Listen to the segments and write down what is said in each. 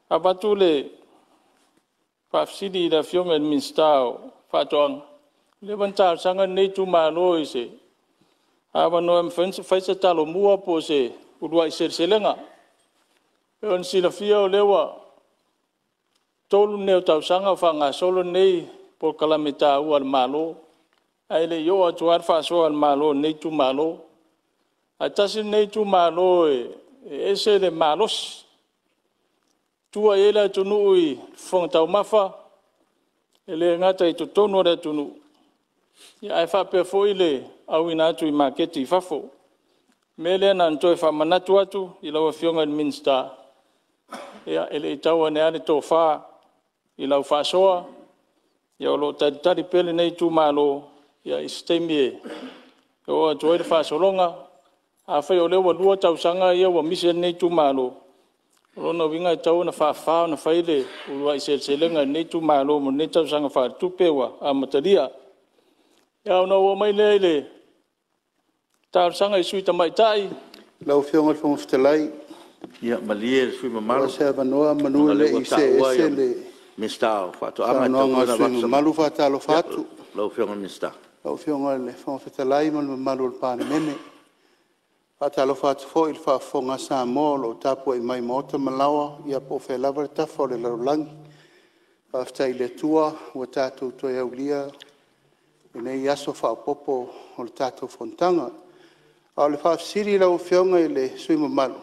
Abatu le Fafsidi da fionga minstao fatong levantar sangan nei tu malo ise abano em faisa talo mua po se udwa selenga on sila fio lewa tolu neo tau sanga fanga solo nei por calamita u al malo aile yo atuar fa so al malo nei tu malo atasi nei tu malo ese de malos tua ela tunui fong tau mafa ele ngata itu tono da tunu ya ai fa pe foi le au ina tu market fa fo mele nan to fa manatu atu ila wa fionga minsta ya ele tau ne ale to fa ila fa soa ya lo tadi pele nei tu malo ya istemie o to fa solonga a fa yo le wa dua tau sanga ya wa mission nei tu malo Rona winga tau na fa na faile ulwa selenga nei tu malo mo nei tau sanga fa tupewa a matalia ya no wo mai lele tau sanga isui tamai tai lau fionga fong ftelai ya malie sui mamalo sa banoa manule ise le mistao fa to ama to malu fa talo fatu lau fionga mista lau fionga le fong ftelai mo malu Palemene Atalo fatu fo il fa fonga Samoa lo tapu e mai mota malawa ia po fe lava tafo le laulangi afta ile tua o tatu to e ulia ne iaso fa popo o tatu fontanga au le fa siri la o fionga ile sui malu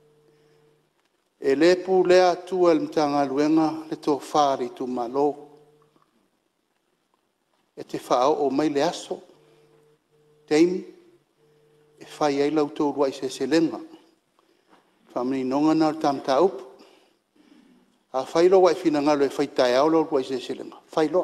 ele pu le atu el mtanga luenga le to fari tu malo e te fa o mai le aso teimi e fai ai lau tō ruai se lenga. Whamini nonga nā tam taup. A fai lo wai fina ngalo e fai tai au lau ruai se lenga. Fai lo.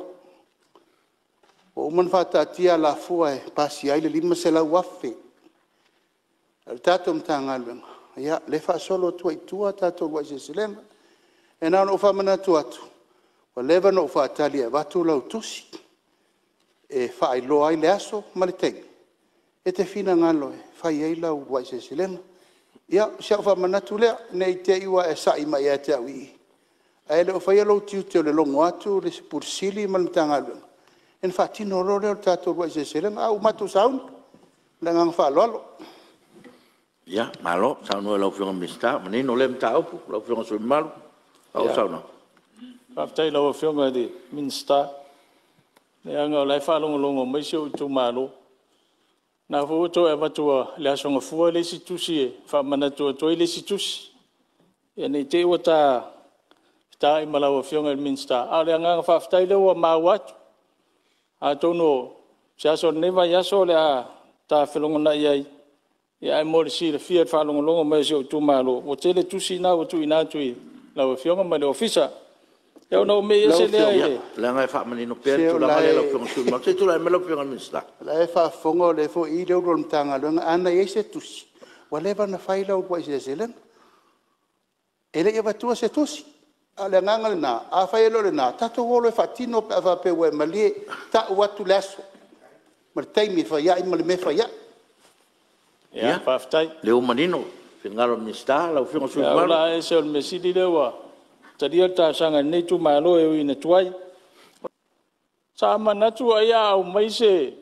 O uman whata tia la fua e pasi ai le lima se lau wafe. Al tato mta ngalo. Ia, le wha solo tua i tua tato ruai se lenga. E nā no whamana tu atu. Wa lewa no whatali e watu lau tusi. E whai lo ai le aso malitengi. E te fina ngalo e fai ei lau ruai se silenga. Ia, siau wha manatu lea, nei te iwa e sai mai e te au i. A ele o fai alau tiu te o le longo atu, le pursili malimtanga luenga. En wha tino ro leo tato ruai se silenga, au matu sauni, le ngang wha lolo. Ia, malo, saunu e lau fionga mista, manino le mta aupu, lau fionga sui malu, au sauna. Whaftai lau fionga di minsta, le anga o lai wha longo mai siu tu malo. Na foto e matua le asonga fua le situsi e fa manatua toi le situsi e nei te wata ta i malawa fionga minsta a le anga fa ftai le wa mawat a tono sia so neva ya so le a ta felonga na ia e ai mo si le fia fa longo mai so tu malo o te le tusi na o tu ina tu la fionga ma le ofisa eu no me ese le ai la ngai fa manino per tu la male la fionga su ma tu la melo fionga minsta la e fa fongo le fo i le ro mtanga lo ana ese tusi whatever na faila o wa se selen ele e batua se tusi ale nganga na a failo le na tato wolo fa tino pa fa pe we mali ta watu laso martai mi fa ya i mal me fa ya ya fa ftai le o manino fingalo minsta la fionga su ma la ese o mesidi le wa Tadia ta sanga nei tu malo e ina tuai. Sa manatu ia o mai se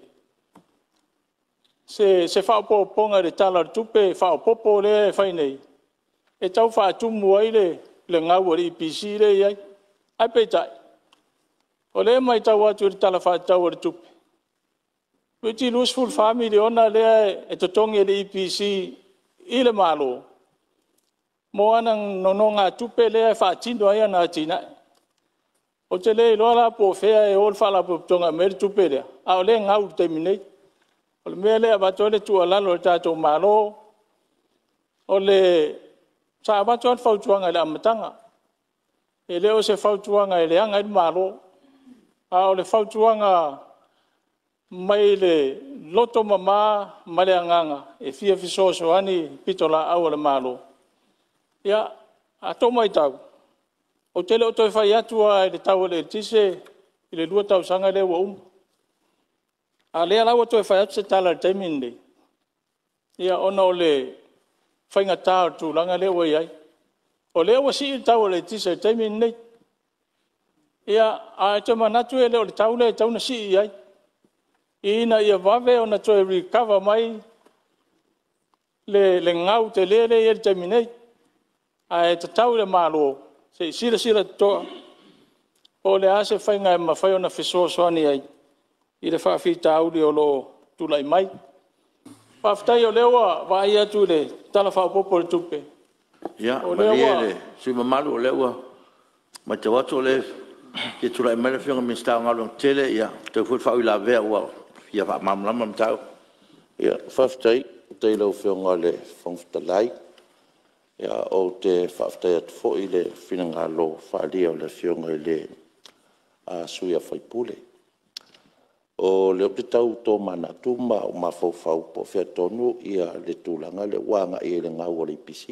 fa po ponga de tala tupe fa popo le fa nei. E tau fa tu muai le ngau ri PC le ia. Ai pe tai. O le mai tau atu tala fa tau ri tupe. Witi useful family ona le e totongi le PC ile malo. Moa nang nononga tupe le fa tindo ia na tina. O te le lola po fea e ol fala po tonga mer tupe le. A le ngau terminate. O le mele abatole tu ala lo tato malo. O le sa abatole fa tuanga le amatanga. E le o se fa tuanga le anga malo. A o le fa tuanga mai le loto mama male anganga e fia fisoso ani pitola au le malo. Ya, ato mai tau. O tele o toi fai atua e le tau le tise, i le 2 tau sanga le wa A lea lau o toi fai atu se tala le taiminde. Ia ona o le whainga tāo tūlanga le wa iai. O leo wa si tau le tisa taimi nei. Ia a te manatu e leo le tau na si ai. Ina ia vave o na toe recover mai le ngau te lele e le taimi nei. A e te tau le malo. Se sila toa. O le ase whainga e mawhai o na whisoasoani ai. I le whawhita auri o lo tulai mai. Whawhitai o lewa vai atu le tala whapopo le tupe. Ya, mariele, sui mamalu o lewa. Ma te watu o le, ke tulai mai le whiunga minstau ngalong tele, ia, te fuit whau I la vea ua, ia wha mamlama mtau. Ia, whawhitai, te lau whiunga le whangwhitalai. Ia, o te whawhitai atu fo I le whinanga lo whaalia o le whiunga I le sui a whaipule. O leo te tau tō mana tuma o mawhauwhau po whea tonu ia le tūlanga le wanga I le ngau o le pisi.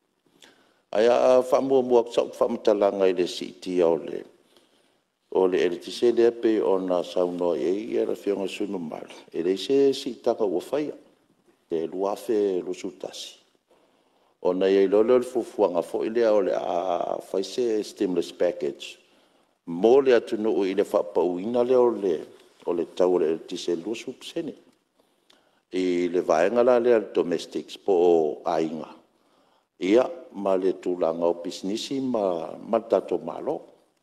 Aia whamua mua ksau whamatalanga I le siti o le eritise le pe o na saunoa ia la whionga sunu malu. E le se sitanga ua whaia, te luafe lusutasi. O na iei lolo le fufuanga fo I lea o le a whaise stimulus package. Mō le atunu o I le whapauina leo o le tau le tise lusu psene. I le vaenga la le domestics po o ainga. Ia, ma le tūlanga o pisnisi ma tato malo.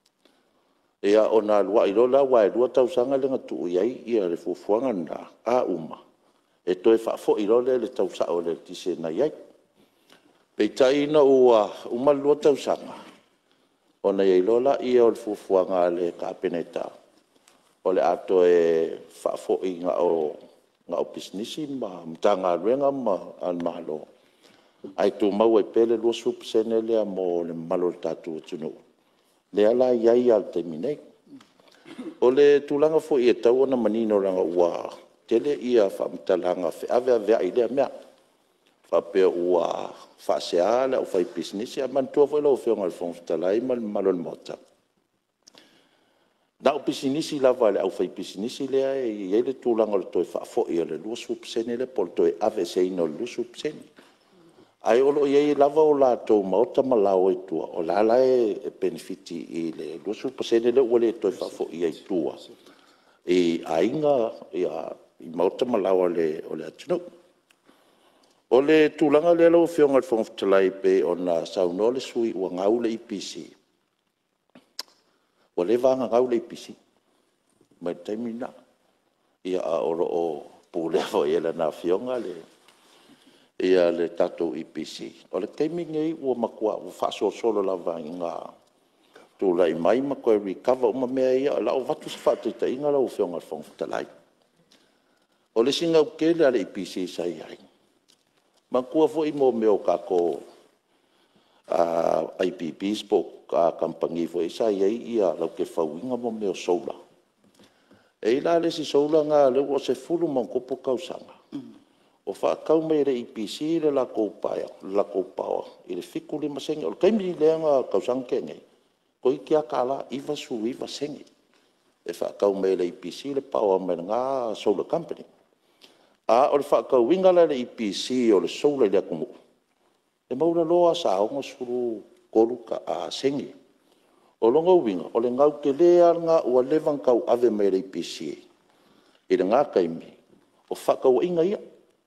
Ia, o na lua I lola wa e lua tausanga le ngatu iai ia le fufuanga na a uma. E toi whafo I lola le tausa o le tise na iai. Peitai na uma lua tausanga. O na iai lola ia o le fufuanga le kapeneta. O le ato e whaafo I nga o pisnisi ma mtanga ruenga ma an malo. Ai tū mau e pele lua supsene lea mo le malo le tatu tunu. Lea la iai al te minei. O le tūlanga fo I e tau ona manino ranga ua tele ia whamtalanga ave avea I lea mea. Whapea ua whaasea le au whai pisnisi a mantua fo ilo whionga le whangwhitalai ma le malo le mota. Na o pisinisi lava le au fai pisinisi lea e le tūlanga le toi whaafo I le lua supsene le pol toi ave se ino lua supsene. Ai olo iei lava o la tau maota malao I tua. O la la e benefiti I le lua supsene le ua le toi whaafo I tua. E ainga I maota malao o le atinu. O le tūlanga le alo whionga le whangwhitalai pe o na sauno le sui ua ngau le IPC. O le vanga ngau le pisi. Mai taimina. Ia a oro o pūlewa I le na whionga ia le tatou IPC. O le taimingei ua makua ua whaso solo lava I ngā tūla I mai makua recover uma mea ia la o vatu sa whatuita inga la o whionga le whangwhitalai. O le singa ukele a le IPC sa iai. Makua fo I mo meo kako IPPs po ka kampangi fo isa iai ia lau ke whauinga mo meo soula. E ila le si soula ngā leu o se fulu mo kopo kausanga. O whaakau mai re IPC le la koupawa. I le fiku le masengi. O le kaimi lea ngā kausanga kenge. Ko I kia kala iwa su iwa sengi. E whaakau mai le IPC le pawa mai ngā solar company. A o le whaakau winga le IPC o le soula lea kumu. E maura loa sa aonga suru koruka a sengi. O longa winga, o le ngau ke lea ngā ua levang kau ave mai rei PCA. I le ngā kaimi, o whakau inga ia.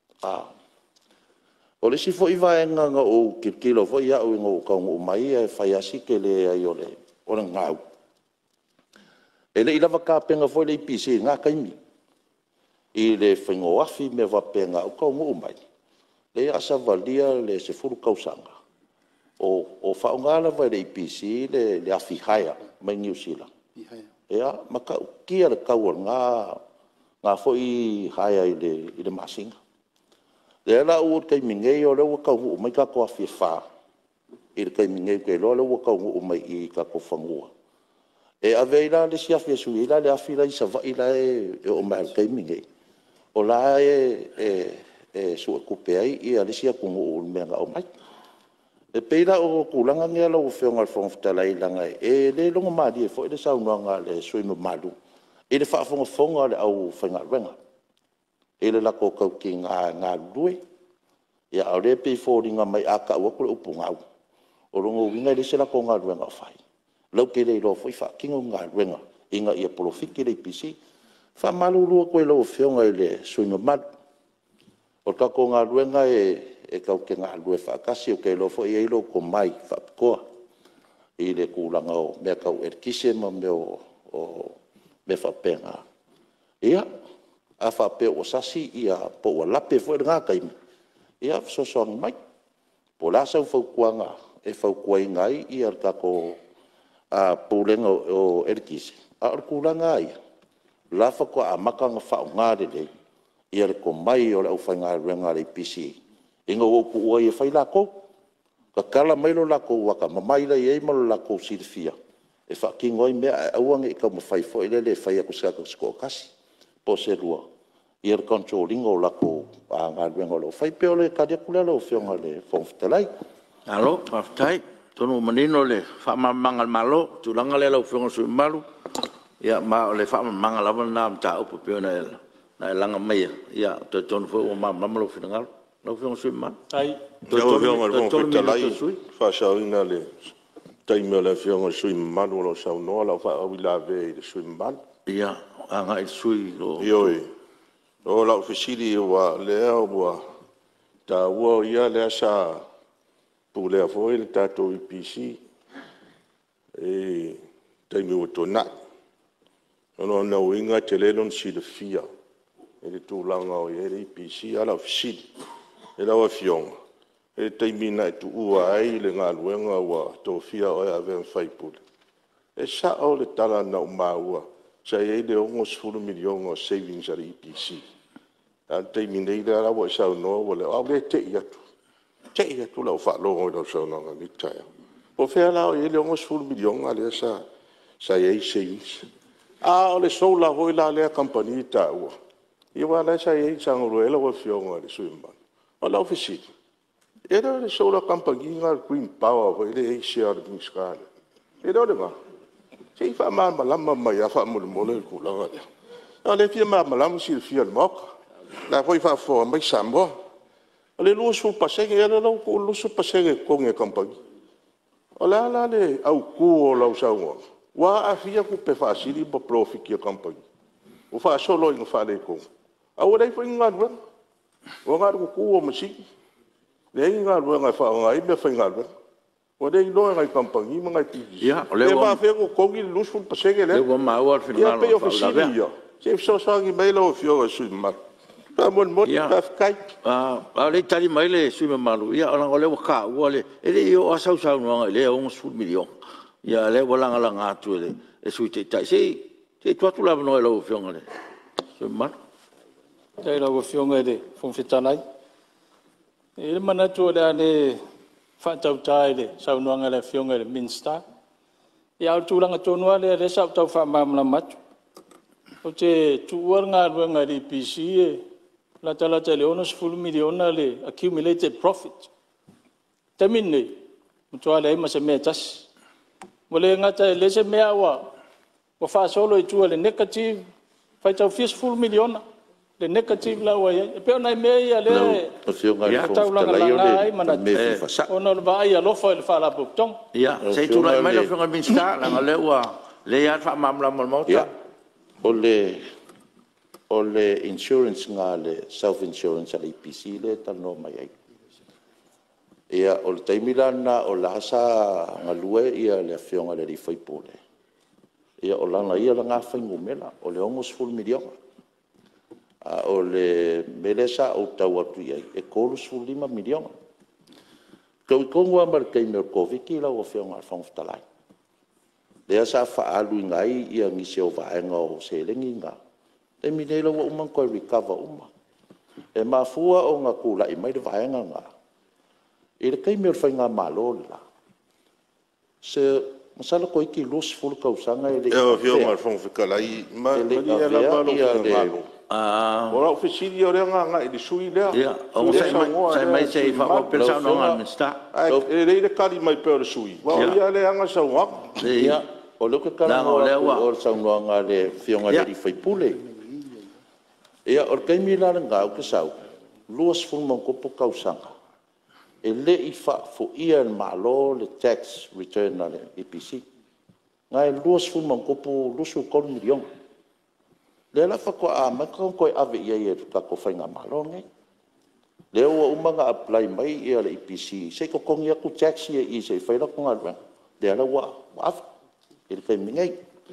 O le sifo iwa e ngā o kilo fo ia o inga o kaunga o mai e whaiasi ke lea I o le ngau. E le ilawa ka penga fo le PCA ngā kaimi. I le whaingo afi me wapenga o kaunga o mai. Le asa valia le se furu kausanga. O whaongala vai le IPC le afi haia mai New Zealand. Ea, maka kia le kaua ngā fo I haia I le masinga. Le ala ua kai mingei o le ua kaungu o mai kako afi wha. I le kai mingei kei loa le ua kaungu o mai I kako whangua. E ave ila le si afi asu ila le afi la isa va ila o mai le kai mingei. O la sua kupe ai I a le si akungu o menga o mai. E peira o kulanga ngea lau whionga le whangwhitalai langa e le longa maadi e fo le saunoanga le suima malu. E le whaafonga le au whainga renga. E le lako kau ki ngā lue. Ia au le pei fōringa mai aka ua kule upu ngau. o rongo winga le sela ko ngā ruenga whai. Lau ke rei lo foi wha kingo ngā ruenga inga ia polofiki rei pisi. Wha malurua koe lau whionga i le sui mamadu. O tako ngā ruenga e kau ke ngā rue whakasi o ke lo foi e ilo ko mai whapikoa. I le kūlanga o mea kau e kise ma me o me whapenga. Ia, a whape o sasi ia po ua lape fo e ngā kaimi. Ia, sosoang mai. Po lasau whaukuanga e whaukua i ngai ia tako pūlenga o erkise. A orkulanga ia. Lafa ko a makanga whao ngāre lei. Ia le ko mai o le au whai ngā ruenga le pisi. Inga oku ua i e whai lako. Ka kala mai lo lako waka. Mamaila i e malo lako sirifia. E whakingoi mea auange i kau mawhai fo i lele e whai ako skaka sko kasi. Po se rua. Ia le controlling o lako a ngā ruenga lo. Whai peo le kadia kulea lo whionga le whongfitalai. Alo, mawhitai. Tonu manino le whamamanga malo. Tulanga le lau whionga sui malu. Ia ma o le whamamanga lawa na mataupu peo na ela. Na e langa meia. Ia, te tonu fo o mamama lo whingalo. Lau whionga sui malu. Ai. Te whionga le whongfitalai. Whasauina le taimeo le whionga sui malu lo sau noa. Lau whaau i la ve i le sui malu. Ia, anga i sui lo. Ioi. O lau whisiri wa lea ua. Ta ua ia lea sa pulea foi le tatou i PC. E taimeo tona. Ono na winga te lelon si le fia. E le tūlanga o e le IPC ala fisiri. E lawa fionga. E taimina e tu ua ai le ngā luenga wa tō fia o e aven whaipule. E sa o le tala na umaua. Sa e le ongo 10 milion o savings ala IPC. A taimina i le alawa e sao noa wale. Au le te i atu. Te i atu lau whaalongo i lau sao nanga ni taia. Po whea lao e le ongo 10 milion ala sa e savings. A o le sola hoi la lea company ta ua. I wala sa e sangoro e la wa fionga le suimban. O la ofisi. E da le sola company nga green power wa ele e share ni skala. E da le nga. Se fa ma malama mai fa mo le mole ku la nga. A le fia ma malama si fia mok. La foi fa fo mai sambo. O le lu su pasenge e la ku lu su pasenge ko nge company. O la le au ku o la usawa. Wa afia ku pe fasili po profit ki company. O fa solo in fa le ko. A o dai foi ngadwa. O ngadwa ku o masi. Le ngadwa nga fa nga ibe fa ngadwa. O dai lo nga company mga ti. Ya, le wa fe ko ngi lusul pasege le. Le wa ma wa final. Ya pe o fasili ya. Se so so ngi mai lo fio su ma. Pa mon mo pa kai. A le tali mai le su malu. Ya ona le wa ka wa le. Ele yo asau sa no le on 10 million. Ya le wala nga atu le e sui te tai se tu la no lo fionga le so ma Dei lo fionga de fon fitanai. E mana tu da ne fa tau tai de sau no nga le fionga de minsta. Ya tu langa tu no le sa tau fa mam la mat. O te tu nga nga di PC la tala tele onos full million le accumulated profit. Tamine tu ale ma se metas. Mole ngata le se mea wa fa solo i tua le negative fai tau full million le negative la wa e pe ona me ia le ya tau la ai mana ona va ia lo fa le fa la botong ya se tu la mai lo fa minsta la le wa le ya fa mam la mo ya o le insurance nga le self insurance ala IPC le tano mai ai. Ia o le taimilana o la asa ngalue ia le afionga le rifai pole. Ia o lana ia la ngā whaingumela o le ongos 10 milion. O le melesa o tau atu iai e kolus 5 milion. Kau i kongua marikei mea koviki la o afionga al whangfitalai. Le asa whaalu ngai ia ngisi o vaenga o selengi ngā. E minela wa umang koe recover uma. E mafua o ngā kula i mai le vaenga ngā. E le kai mea whainga malo la. Se masala koe ki los fulu kausanga e le... E o fio mar fong whikalai. Ma ni e la malo whika malo. Ora o fisiri o rea ngā i le sui lea. Ia, o sai mai se i whako pensau no ngā minsta. E rei le kari mai peo le sui. Wa o ia le anga sau ngak. Ia, o leo ke kara o le sau noanga le fionga le rifai pule. Ia, o le kai mea la ngā o ke sau. Luas fulu mangkopo kausanga. e le I whaafoia en malo le tax return na le EPC. Ngai luas fu mangkopo lusu kon milion. Le la whakoa a maka koe ave ia ia ka ko whainga malo ngai. Le ua umanga apply mai ia le EPC. Se ko kongi aku tax ia I se whaira konga rang. Le la ua af. Ele kai mingai.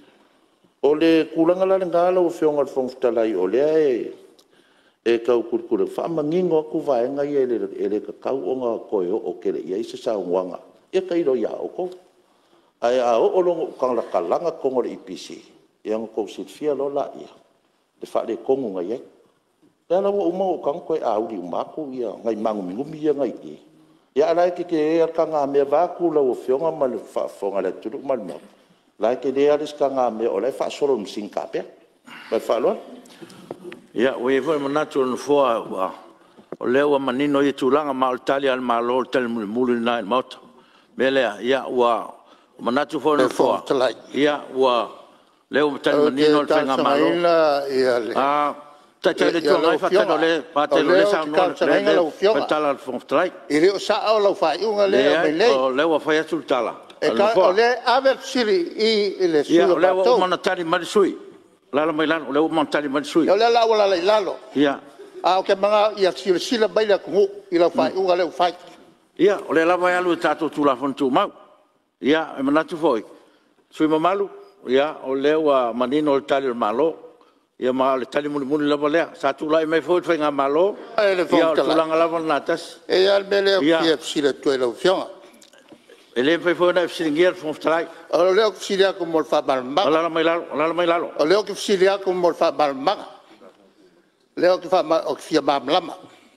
O le kulanga la ngala o whionga whongtalai o lea e kau kurukura. Whamangingo aku vaenga I ele ka kau o ngā koe o kere ia I se saunwanga. E kairo ia o ko. Ai a o longo kanga kalanga kongo le EPC. Iang ko sit fia lo la ia. Le whare kongo ngai ai. Lea lawa umau o kanga koe auri umako ia. Ngai mangu mingumi ia ngai I. Ia alai ke e ka ngā mea vāku lau o whionga ma le whafonga le turu ma le mau. Lai ke le alis ka ngā mea o lai whaasoro msinka pia. Lai whaaloa. Ia, ue foi manatu on foa o leo manino I tulanga ma o tali al malo tali muli nai mota. Melea, ia ua manatu foi on foa. Ia ua leo tali manino tali malo. Ah, tai le tuanga fa tano le pate le sa no le tala fonstrai. Ire o sa o lo fai unga le le. O leo fa ia sultala. E ka o le ave siri I le sui. Ia leo manatari marisui. Lalo mai lalo, leo mantari marisui. Ia la wala le lalo. Ia. A o ke manga ia sila baila ku I la fai unga le fai. Ia, o le lava alu tato tula fontu mau. Ia, e manatu foi. Sui mamalu. Ia, o leo manino le tali malo. Ia ma le tali muli lava lea. Sa tula I mai foi fai ngā malo. Ia, o tulanga lava natas. E al mele o kia sila tue lau fionga. E le fai foi na fsiringia fonstrai. O leo ki silia ko mol fa balmaga. Lalo mai lalo. O leo ki silia ko mol fa balmaga. Leo ki fa o ki fia mamlama.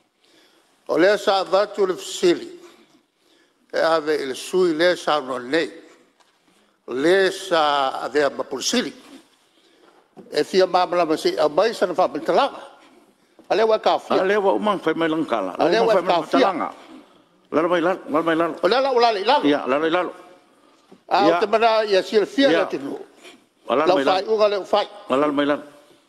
O leo sa vatu le fsili. E ave il sui le sa no nei. Le sa ave mapulsili. E fia mamlama si a mai sa na fa mentalaga. A leo ka fia. A leo umang fai mai langkala. A leo ka fia. Lalo mai lalo. O lalo lalo. Ia, lalo. A o te mana ia sila fia la tinu. Lau fai unga leo fai. Lalo mai lalo.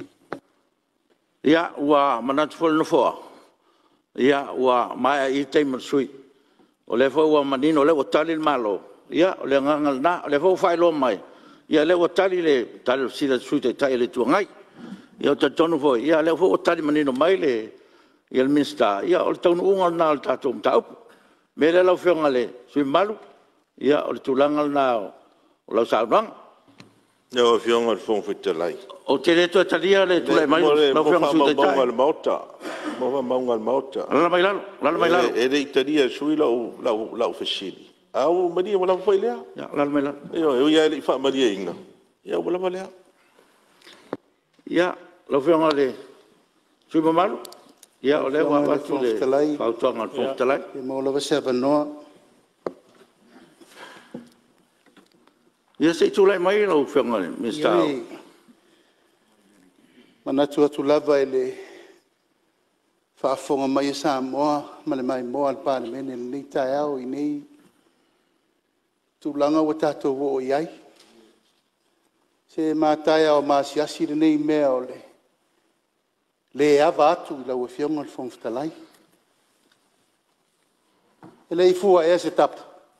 Ia, ua manatu fol no foa. Ia, ua mai I teima sui. O le fo ua manino le o tali malo. Ia, o le ngangal na, o le fo fai lo mai. Ia, le o tali sila sui te tai le tuangai. Ia, o te tonu fo. Ia, le fo o tali manino mai le ia le minsta. Ia, o le taunu unga na o le tatou mtaupu. Me le lau whionga le sui malu. Ia, o le tulangal na o lau saunang. Ia o whionga le whongwhitalai. O te reto e talia le tulai mai lau whionga sui te tai. Mo maunga mauta. Lala mai lalo. E rei talia sui lau whasiri. Au maria wala whai lea. Ia, lala mai lalo. Ia, ia li wha maria inga. Ia, wala wha lea. Ia, lau whionga le sui mamalu. Ia, o le watu le whautuanga le whongtalai. Ia mo lawa se avanoa. Ia, se tulai mai lau whionga le mistao. Manatu atu lava ele whaafonga mai Samoa, ma le mai moa al Palemene le nei tae au I nei tūlanga wa tātou wo o iai. Se mātai au māsiasi le nei mea o le awa atu I lau e whionga le whongwhitalai. E le I fua e se tapa.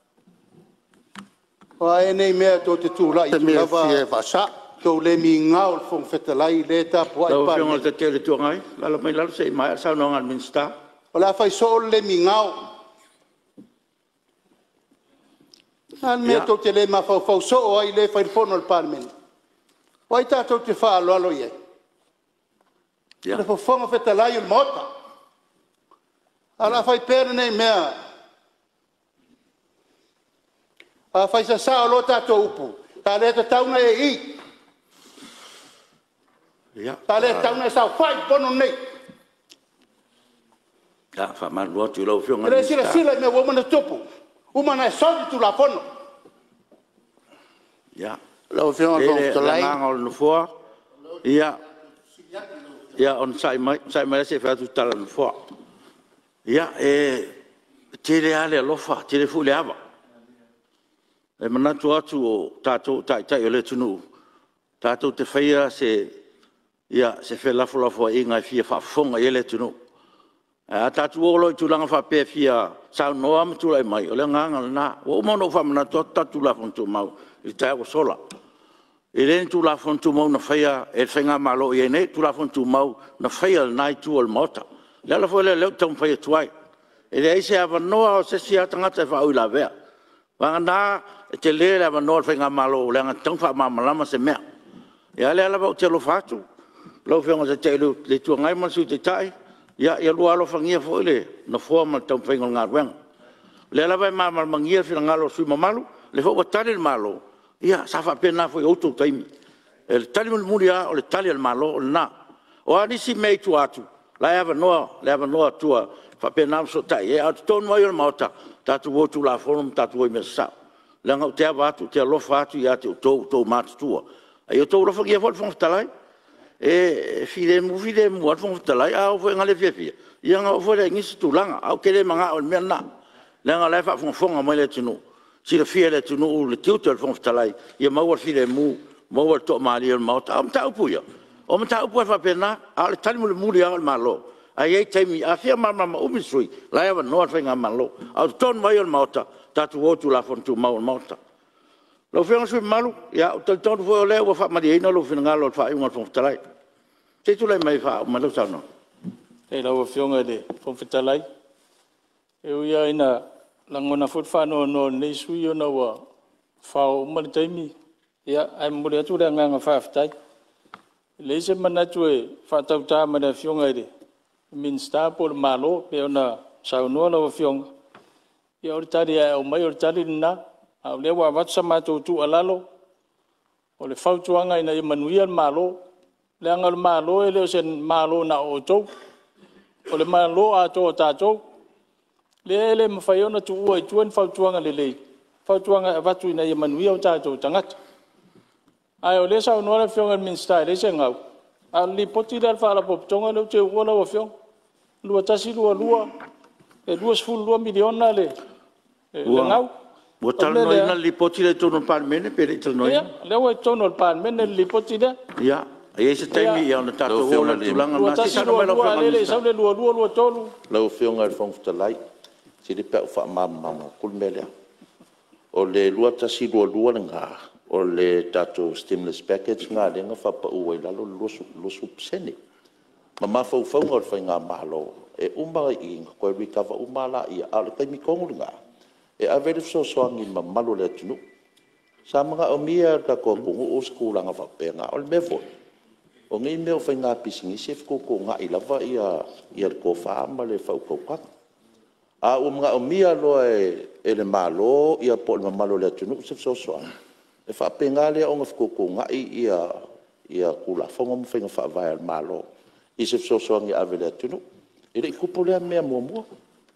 O e nei mea tō te tūla I tūlava e wasa. Tō le mi ngau le whongwhitalai le tapu ai Lau pāne. whionga te te le tuangai. Lalo mai lalo se mai sao nonga al minsta. O la fai so le mi ngau. Al mea tō te le mawhau so o ai le fai Fono le Palemene. O ai tātou te wha alo iei. Le whonga whetalai o mota. A la fai pēra nei mea. A fai sa sao lo tātou upu. Tā le ta tauna e I. Tā le tauna e sao fai pono nei. Ia, whamanua tu lau whionga Le sila me wamana tupu. Umana e sori tu la pono. Ia. Lau whionga Le whongtalai. nganga o le nufua. Ia. Ia, on sai mai se whatu tala nufua. Ia, tere ale alofa, tere fu le awa. E manatu atu o tātou tai o le tunu. Tātou te whaia se whelafo i ngai fia whafonga i le tunu. Tatu olo tulanga fa pe fia sa no am tu lai mai ole nganga na o mo no fa mana tatu la fontu mau i ta o sola ele tu la fontu mau na faia e fenga malo ye ne tu la fontu mau na faia nai tu ol mota le la fole le tom faia tuai ele ai se ava no o se sia tanga te fa ula vea va na te le la no fenga malo le nga tong fa mama lama se me ya le la ba te lo fatu lo fenga se te le tu ngai man su te tai ya lu alo fangia fo le no forma tau pengo ngarwen le la vai mama mangia fina ngalo su mamalu le fo batale el malo ya sa fa pena fo outro taimi el tali mulia o le tali el malo na o ani si mei tu atu la ava no tua fa pena so tai e at ton mai el mota tatu wo tu la form tatu wo mesa le ngau te ava tu te lo fa tu ya te to mat tua ai to lo fangia fo talai e fide mu at fon talai au fo ngale fia ia nga fo le ngisi tulanga au kele manga o mena le nga le fa fon mai le tunu si le fia le tunu le tutor fon talai ia mau fide mu mau to mali el mau am taupu ia o ma taupu fa pena al tali mu le al malo ai ai taimi a fia mama o misui la ia no fa nga malo au ton mai el mau tatu o tu la fon tu mau mauta lo fenga su malu ya tal ton fo le wa fa mari no lo fenga lo fa un fon talai te tu le mai fa ma lo sa no e lo fenga de fon talai e uia ina langona fut fa no nei su yo no wa fa o ma taimi ya ai mo le tu le nga fa tai le se mana tu e fa tau ta ma de fenga de min sta por malo pe ona sa no lo fenga ya o tari o mai o tari na au le wa wat sama tu alalo o le fautuanga ina manuia malo le angal malo e le sen malo na o to o le malo a to ta to le mafaiona tu o tuan fautuanga le fautuanga watu ina manuia o ta to tangat ai o le sa no le fionga min style le sengau ali poti dal fa la pop tonga le te wala o fiong lua tasi lua e 2 miliona le ngau o talanoina li poti le tono Palemene pe le talanoina le o tono Palemene li poti de ya ai se taimi ia na tato o le tulanga na si sa no le sa le lua tolu lau fionga le fonfutalai si le pe fa mama kulmele o le lua tasi lua nga o le tato stimulus package nga le nga fa pa uai lalo lo supsene mama fo nga fa nga malo e umba i ko recover umala ia al kai mi kongu nga e avere so ngi mamalo le tunu sa mga omia ka ko bungu o skula nga fa penga ol mefo o ngi me o fa nga pisingi chef ko nga i lava ia ko fa male fa ko ka a mga omia lo e le malo ia po mamalo le tunu chef so e fa penga le o ngaf ko nga ia kula fo mo fa nga fa va malo i chef so ngi avere tunu ele kupole me mo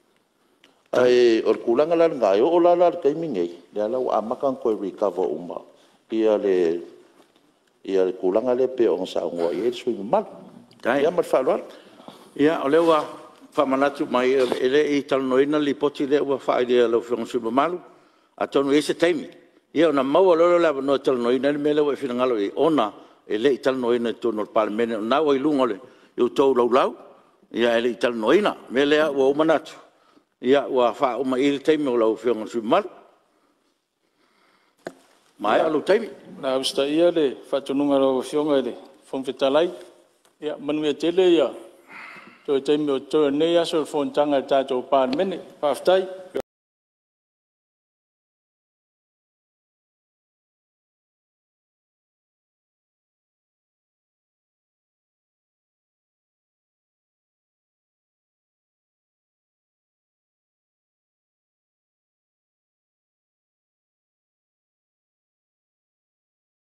ai or kulanga la ngayo o la kai mingei le ala wa makan ko recover uma ia le kulanga le pe on sa ngo ye su mal tai ia mar falwa ia o le wa fa manatu mai ele i talanoina li poti le wa fa ile lo fon su malu atonu ese taimi ia na mau lo la no talanoina me le wa fina ngalo i ona ele i talanoina tono Palemene na wa ilungo le eu to lau ia ele i talanoina me le wa manatu ia wa fa o mai il taimi o lau fionga su mal mai alu taimi na usta ia le fa tununga lo fionga le fon fitalai ia manuia tele ia to taimi o to nei aso fon tanga tato Palemene pa ftai